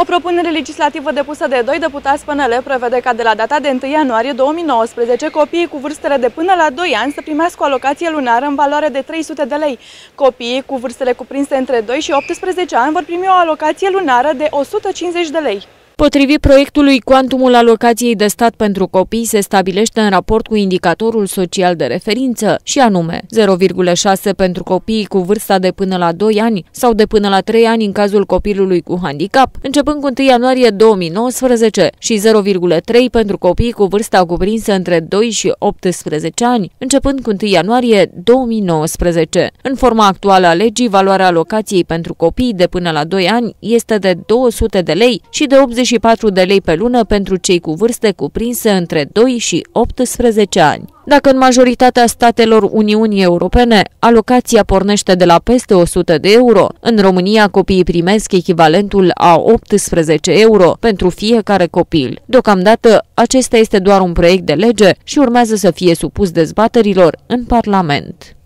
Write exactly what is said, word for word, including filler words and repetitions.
O propunere legislativă depusă de doi deputați P N L prevede ca de la data de întâi ianuarie două mii nouăsprezece copiii cu vârstele de până la doi ani să primească o alocație lunară în valoare de trei sute de lei. Copiii cu vârstele cuprinse între doi și optsprezece ani vor primi o alocație lunară de o sută cincizeci de lei. Potrivit proiectului, cuantumul alocației de stat pentru copii se stabilește în raport cu indicatorul social de referință, și anume zero virgulă șase pentru copiii cu vârsta de până la doi ani sau de până la trei ani în cazul copilului cu handicap, începând cu întâi ianuarie două mii nouăsprezece, și zero virgulă trei pentru copiii cu vârsta cuprinsă între doi și optsprezece ani, începând cu întâi ianuarie două mii nouăsprezece. În forma actuală a legii, valoarea alocației pentru copii de până la doi ani este de două sute de lei și de optzeci și patru de lei pe lună pentru cei cu vârste cuprinse între doi și optsprezece ani. Dacă în majoritatea statelor Uniunii Europene alocația pornește de la peste o sută de euro, în România copiii primesc echivalentul a optsprezece euro pentru fiecare copil. Deocamdată, acesta este doar un proiect de lege și urmează să fie supus dezbaterilor în Parlament.